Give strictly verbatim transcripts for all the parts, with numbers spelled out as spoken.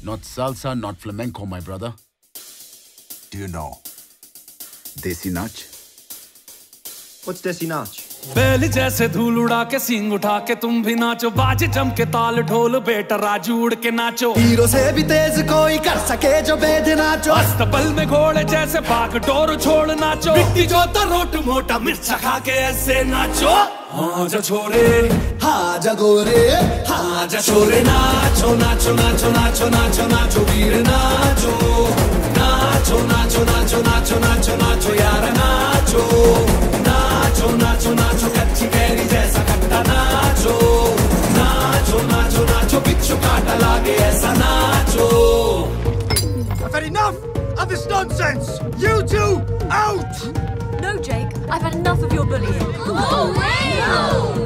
Not salsa, not flamenco, my brother. Do you know Desi Nach? What's Desi Nach? बैल जैसे धूल उड़ा के सींग उठा के तुम भी नाचो, बाज जम के ताल ढोल बेटा राजू उड़ के नाचो। हीरो से भी तेज कोई कर सके जो बेद नाचो। अस्तबल में घोड़े जैसे भाग डोर छोड़ नाचो। मिट्टी जो रोट मोटा मिर्चा खा के ऐसे नाचो। हाँ जा छोरे, हाँ जा गोरे, हाँ जा छोरे, नाचो नाचो नाचो नाचो नाचो नाचो वीर नाचो, नाचो नाचो नाचो नाचो नाचो नाचो यार नाचो, नाचो नाचो नाचो कच्ची कैरी जैसा खट्टा नाचो, नाचो नाचो नाचो बिच्छू काटा लागे ऐसा नाचो। I've had enough of this nonsense. You two out. No, Jake. I've had enough of your bullying. Oh, no!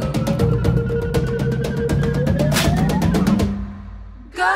Go!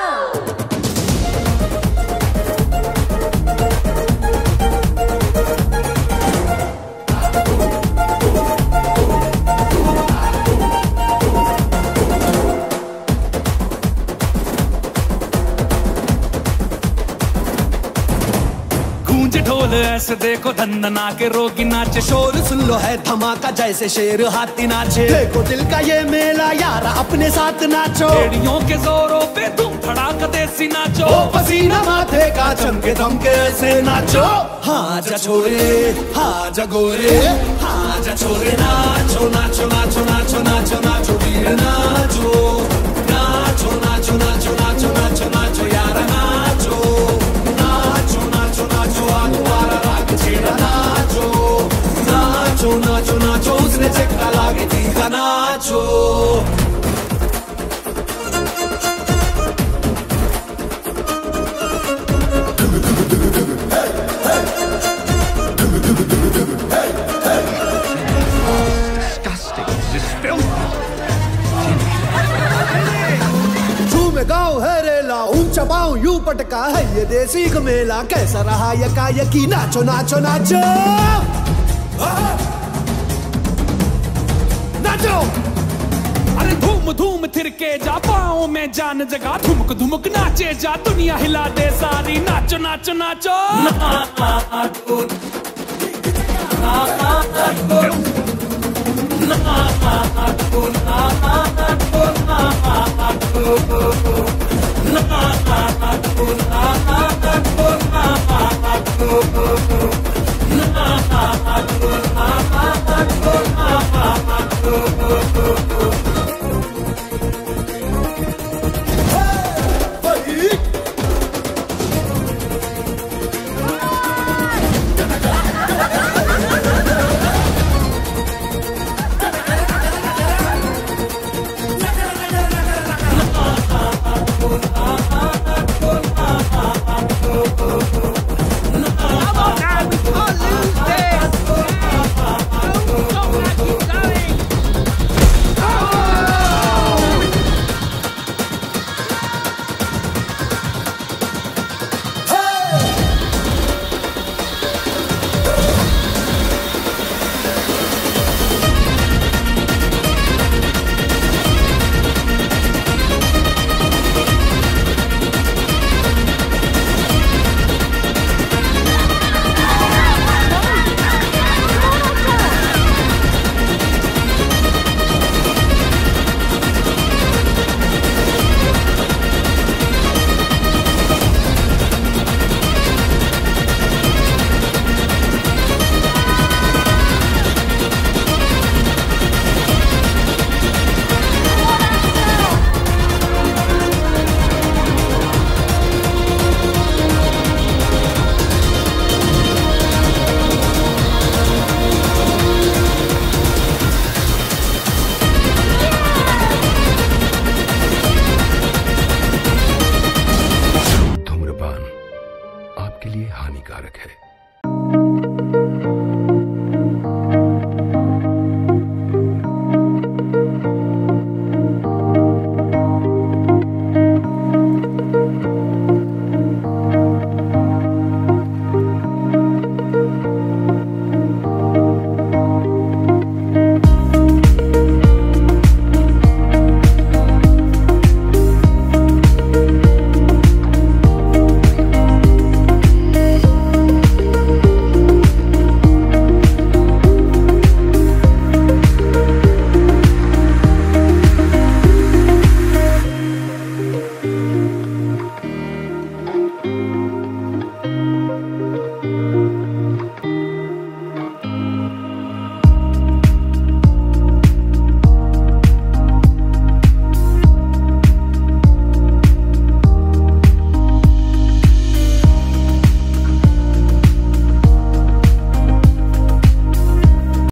ढोल ऐसे देखो धन्ना के रोगी नाचे, शोर सुन लो है धमाका जैसे शेर हाथी नाचे। देखो दिल का ये मेला यार अपने साथ नाचो। एड़ियों के जोरों पे तुम धड़ाका देसी नाचो। ओ पसीना माथे का चमके दमके ऐसे नाचो। हाँ जा छोरे, हाँ जा गोरे, हाँ जा छोरे, नाचो नाचो नाचो नाचो नाचो नाचो वीर नाचो, नाचो नाचो नाचो नाचो नाचो नाचो यार नाचो, नाचो नाचो नाचो आगवारा राग छेड़ा नाचो, नाचो नाचो नाचो उसने चक्का लागे तीखा नाचो। गाँव है रेला ऊंचा पाँव यूं पटका है ये देसी का मेला। कैसा रहा यका यकी नाचो नाचो नाचो नाचो। अरे धूम धूम थिरके जा पाँव में जान जगा, धुमक धुमक नाचे जा दुनिया हिला दे सारी, नाचो नाचो नाचो नाचो आपके लिए हानिकारक है।